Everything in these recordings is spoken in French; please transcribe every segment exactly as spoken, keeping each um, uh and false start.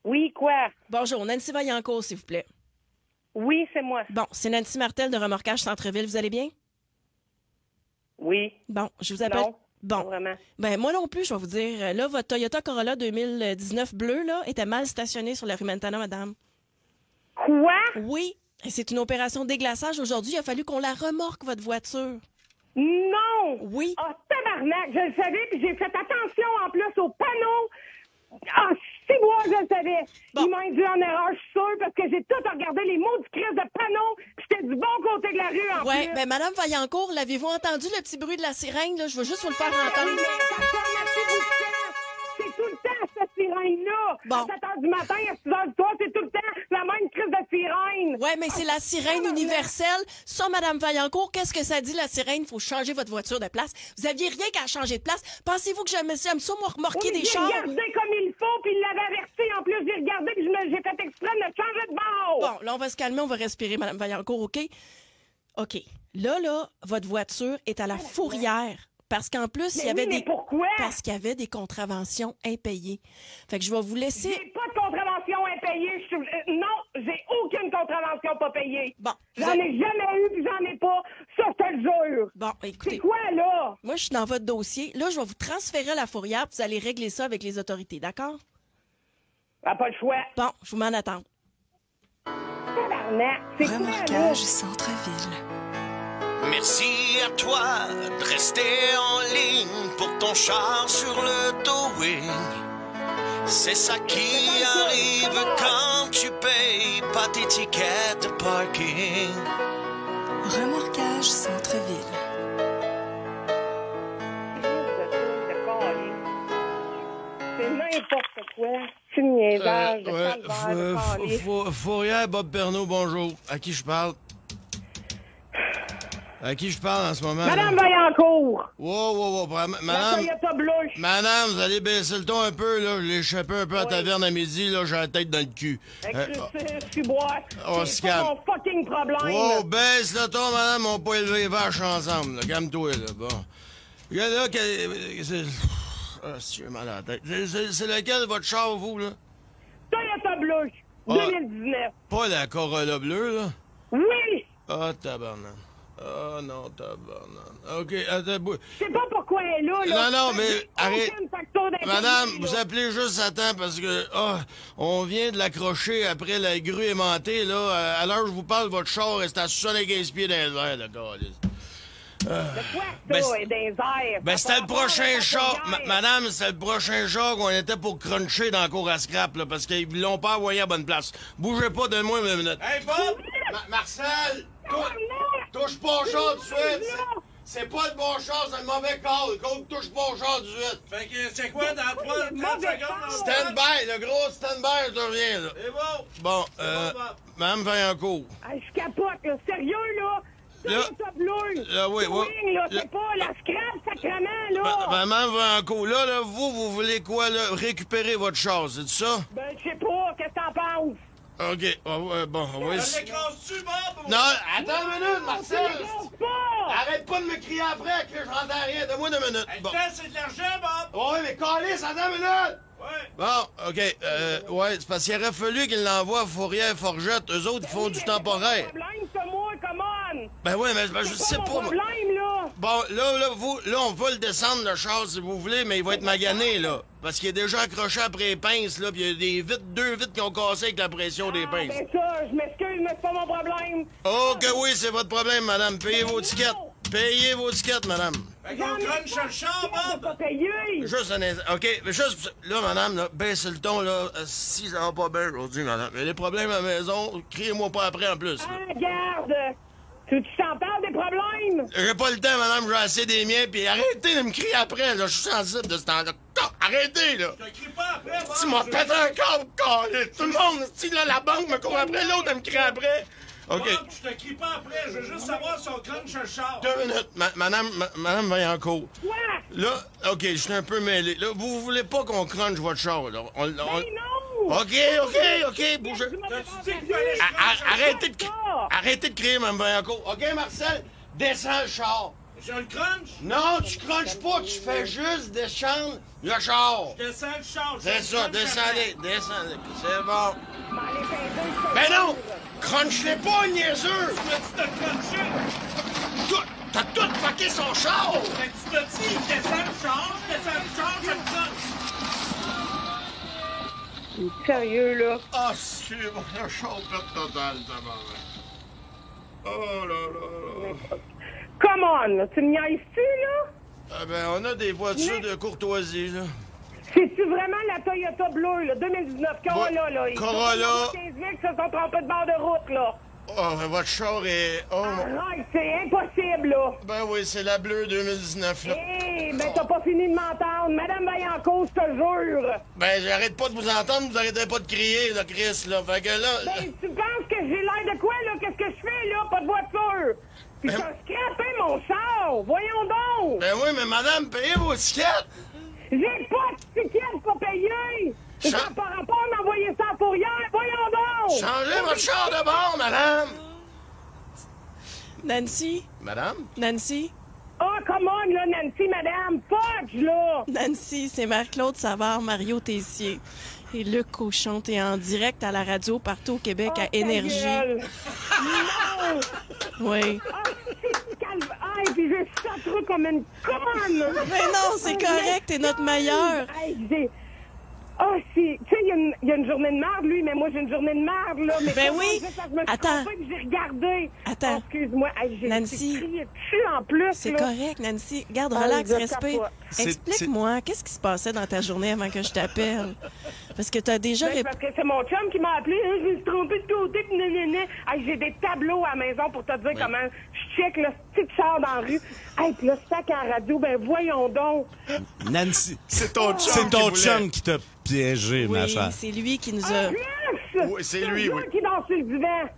Oui, quoi? Bonjour, Nancy Vaillancourt, s'il vous plaît. Oui, c'est moi. Bon, c'est Nancy Martel de Remorquage Centre-Ville. Vous allez bien? Oui. Bon, je vous appelle... Non, bon. pas vraiment. Ben, moi non plus, je vais vous dire. Là, votre Toyota Corolla deux mille dix-neuf bleu, là, était mal stationné sur la rue Mentana, madame. Quoi? Oui. Et c'est une opération de déglaçage. Aujourd'hui, il a fallu qu'on la remorque, votre voiture. Non! Oui. Ah, tabarnak, je le savais, puis j'ai fait attention en plus aux panneaux. Ah, six mois, je le savais. Bon. Ils m'ont induit en erreur, je suis sûre, parce que j'ai tout regardé les mots du crise de panneaux, puis j'étais du bon côté de la rue, en Ouais, plus. ben, madame Vaillancourt, l'avez-vous entendu, le petit bruit de la sirène, là? Je veux juste vous le faire Ah, oui, entendre. mais ça sonne à tout bout de champ. C'est tout le temps, cette sirène-là. Bon. À sept heures du matin, à six heures du soir, c'est tout le temps la même crise de sirène. Ouais, mais c'est la sirène universelle. Ça, madame Vaillancourt, qu'est-ce que ça dit, la sirène? Il faut changer votre voiture de place. Vous aviez rien qu'à changer de place. Pensez-vous que j'aime j'aime ça, moi, remorquer Oui, des j'ai chars? regardé comme il faut, puis il l'avait averti. En plus, j'ai regardé, puis je me- j'ai fait exprès de me changer de bord. Bon, là, on va se calmer, on va respirer, madame Vaillancourt, OK? OK. Là, là, votre voiture est à la fourrière. Parce qu'en plus, il y Mais avait oui, mais des... pourquoi? Parce qu'il y avait des contraventions impayées. Fait que je vais vous laisser... J'ai pas de contravention impayée. Je suis- euh, non, j'ai aucune contravention pas payée. Bon, vous J'en êtes- ai jamais eu, puis j'en ai pas. Ça, je te le jure. Bon, C'est écoutez, quoi, là? moi, je suis dans votre dossier. Là, je vais vous transférer à la fourrière, puis vous allez régler ça avec les autorités, d'accord? Ah, pas le choix. Bon, je vous m'en attends. Tabarnak, c'est quoi, là? Remorquage Centre-Ville. Merci à toi de rester en ligne pour ton char sur le towing. C'est ça qui arrive quand tu payes pas tes tickets de parking. Remorquage Centre-Ville. C'est n'importe quoi. C'est une niaisage de ouais, calvaire, de f- calice. f- Fourrière, Bob Pernaud, bonjour. À qui je parle? À qui je parle en ce moment? Madame là? Vaillancourt, Wow, wow, wow. ma- la Madame, Toyota bleue. madame, vous allez baisser le ton un peu, là. Je l'ai échappé un peu à la taverne à midi, là. J'ai la tête dans le cul. Euh, Je suis boire. on se C'est pas calme. mon fucking problème. wow, baisse le ton, madame. On peut élever les vaches ensemble, là. Calme-toi, là. Bon. Regarde là, que- c'est... Ah, si j'ai mal à la tête. C'est- C'est c'est lequel, votre char, vous, là? Toyota bleue, Ah. deux mille dix-neuf. Pas la Corolla bleue, là? Oui! Ah, tabarnak. Ah, non, tabarnak. OK, attends, bou- Je sais pas pourquoi elle est là, là. Non, non, mais J'ai arrête. aucun facteur d'impayé, Madame, là. vous appelez juste à temps parce que, ah, on vient de l'accrocher après la grue aimantée, là. À l'heure où je vous parle, votre char est à soixante-quinze pieds dans les airs, là, câlisse. De quoi Ben, ça, c'est- est dans les airs? Ben, Ça c'était a le pas rapport prochain avec la char. guerre. Ma- Madame, c'était le prochain char qu'on était pour cruncher dans la cour à scrap, là, parce qu'ils l'ont pas envoyé à bonne place. Bougez pas, donne-moi une minute. Hey, Bob! Ma- Marcel! tou- Touche pas au char tout de suite! C'est- C'est pas le bon char, c'est le mauvais call. Call, touche pas au char tout de suite. Fait que c'est quoi dans trois, trente mauvais secondes? là? Stand-by, le gros stand-by, je te reviens, là. C'est bon. Bon, euh, bon, Bob. Madame Vaillancourt. Hey, je capote, là. Sérieux, là? Là- Toyota bleue. là, oui, oui. Touring, là, Là- c'est pas la scrap, sacrement, là. Ma- Madame Vaillancourt, là, là, vous, vous voulez quoi, là? Récupérer votre char, c'est ça? Ben, je sais pas, qu'est-ce que t'en penses? OK, ah, ouais, bon, oui. On l'écrase-tu, Bob? Non, attends une minute, Marcel! Je pense pas! Arrête pas de me crier après que je rentre à rien. Donne-moi deux minutes. Hey, Bon. le temps, c'est de l'argent, Bob. Ouais, mais calisse, attends une minute! Ouais. Bon, OK. Euh, ouais, c'est parce qu'il aurait fallu qu'il l'envoie à Fourrière-Forgette. Eux autres, ils font du temporaire. C'est pas mon problème, c'est moi, come on! Ben ouais, mais ben, je C'est sais pas pas, mon moi. problème, là! Bon, là, là, vous, là, on peut le descendre, le char, si vous voulez, mais il va être magané, là. Parce qu'il est déjà accroché après les pinces, là, puis il y a des vitres, deux vitres qui ont cassé avec la pression des Ah, pinces. ben ça, je m'excuse, mais c'est pas mon problème! Oh, que oui, c'est votre problème, madame. Payez vos tickets. Payez vos tickets, madame. Fait qu'on crunch sur le char, J'ai pas Bob. payé! Juste un instant. OK, mais juste, là, madame, là, baissez le ton, là. Euh, Si ça va pas bien aujourd'hui, madame. Il y a des problèmes à la maison, criez-moi pas après, en plus. là. Ah, regarde! Tu tu t'en parles des problèmes? J'ai pas le temps, madame, je vais assez des miens, puis arrêtez de me crier après, là. Je suis sensible de ce temps-là. Ah, arrêtez, là. Je te crie pas après, Bob. Tu m'as pété un câble, câlisse. Tout le monde, si là, la banque me court après, l'autre, elle me crie après. OK. Bob, je te crie pas après. Je veux juste savoir si on crunch sur le char. Deux minutes. Ma- madame, ma- madame Vaillancourt. Quoi? Là, OK, je suis un peu mêlé. Là, vous voulez pas qu'on crunche votre char, là? On- on- Ben non! OK, OK, OK, bougez. T'as-tu dit qu'il fallait que je Ah, crunche ah, Arrêtez de, ça. cri- arrêtez de crier, Mme Vaillancourt. OK, Marcel, descends le char. J'ai le crunch? Non, tu crunches pas, tu fais juste descendre le char. Je descends le char. C'est ça, descendez, descendez. C'est bon. M'en aller peser, je te Ben non! jure. Crunch-les pas, niaiseux! Tu t'as crunché? Tout- T'as tout fucké son char! Fait que tu t'as dit, je descends le char, je descends le char, je le crunch. Sérieux, là? Ah, c'est bon, le char pète total, tabarnak. Oh là là là. Come on, là. Tu me niaises-tu, là? Ah ben, on a des voitures de courtoisie, là. C'est-tu vraiment la Toyota bleue, là, deux mille dix-neuf, Corolla, là? Ils Corolla. sont quinze mille qui se sont trompés de bord de route, là. Oh, mais votre char est... Oh, mon- Arrête, c'est impossible, là. ben oui, c'est la bleue deux mille dix-neuf, là. Hé, ben t'as pas fini de m'entendre. Madame Vaillancourt, je te jure. Ben, j'arrête pas de vous entendre, vous arrêtez pas de crier, là, Chris, là. Fait que là... Ben, tu penses que j'ai l'air de quoi, là? Qu'est-ce que je fais, là? Pas de voiture. Puis Ben- t'as scrappé mon char. Voyons donc. Ben oui, mais madame, payez vos tickets! J'ai pas de ticket pour payer. Ça Cha- n'a pas rapport d'envoyer ça en fourrière. Voyons donc. Changez votre char de bord, madame! Nancy? Madame? Nancy? Oh, come on, là, Nancy, madame. Fuck, là. Nancy, c'est Marc-Claude Savard, Mario Tessier. Et Luc Cochon, t'es en direct à la radio partout au Québec Oh, à ta Énergie. gueule. Non. Oui. Ah, c'est calme. Ah, et puis je châterai comme une conne. Mais non, c'est correct, t'es notre meilleur. Hey, j'ai... Ah, c'est... Tu sais, il y, a une- il y a une journée de merde, lui, mais moi, j'ai une journée de merde, là. Mais Ben comment oui. je fais ça? Je me suis Attends. trompée, puis j'ai regardé. Attends. Oh, excuse-moi. Hey, j'ai Nancy. j'ai crié dessus, en plus, C'est là. correct, Nancy. Garde, Ah, relax, je respire. capote. C'est- Explique-moi, qu'est-ce qui se passait dans ta journée avant que je t'appelle? Parce que t'as déjà... Ben, rép- parce que c'est mon chum qui m'a appelé. Hein, je me suis trompée de côté, puis nanana. Hey, j'ai des tableaux à la maison pour te dire comment je check le petit char dans la rue. Hey, puis là, sac à la radio, ben voyons donc. Nancy, C'est ton chum c'est ton qui voulait. chum qui t'a piégé, ma Oui, chère. c'est lui qui nous En a... plus! Oui, c'est Je te lui, jure oui. qui danse sur le divan.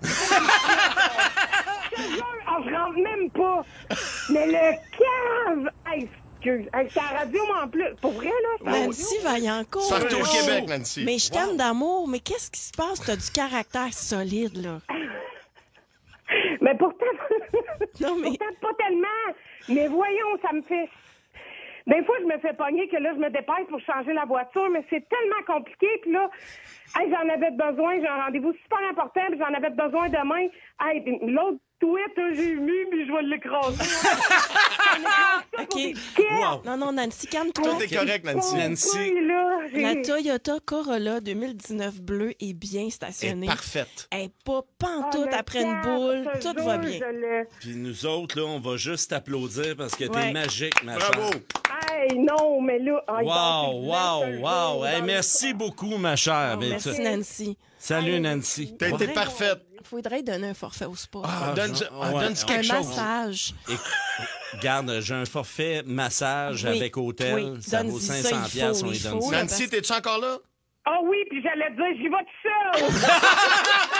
Je te jure, oh, je rentre même pas. Mais le cave! Hey, excuse. Hey, c'est à la radio, moi, en plus. Pour vrai, là? c'est à la Nancy Vaillancourt. Partout au Oh. Québec, Nancy. Mais je t'aime d'amour. Mais qu'est-ce qui se passe? T'as du caractère solide, là. radio. Mais pourtant... Non, mais- Pourtant, pas tellement. Mais voyons, ça me fait... Des fois, je me fais pogner que là, je me dépêche pour changer la voiture, mais c'est tellement compliqué. Puis là, hey, j'en avais besoin. J'ai un rendez-vous super important, puis j'en avais besoin demain. Hey, puis l'autre tweet, hein, j'ai mis, puis je vais l'écraser. On écrase ça pour OK. des tickets. Wow. Non, non, Nancy, calme-toi. Tout est correct, Nancy. Nancy. Oui, là, j'ai- La Toyota Corolla deux mille dix-neuf bleue est bien Elle stationnée. est parfaite. Elle est pas Ah, pantoute le après une cave, boule. je te Tout jure, va bien. je l'ai. Puis nous autres, là, on va juste t'applaudir parce que t'es Ouais. magique, ma Bravo. chère. Hey, non, mais là... ah, il danse sur Wow, le divan, je te wow, le wow. jure, Hey, dans le- merci beaucoup, ma chère. Oh, Ben, merci, tu- Nancy. Salut, Nancy. T'as été Ouais. parfaite. Faudrait donner un forfait au sport. Ah, donne, genre, ah, ouais. donne un quelque chose. massage. Regarde, j'ai un forfait massage Oui, avec hôtel. oui, Ça donne-y vaut ça, cinq cents il piastres, faut, on il lui donne faut, ça. là. Nancy, t'es-tu encore là? Ah oui, puis j'allais te dire, j'y vais tout seul.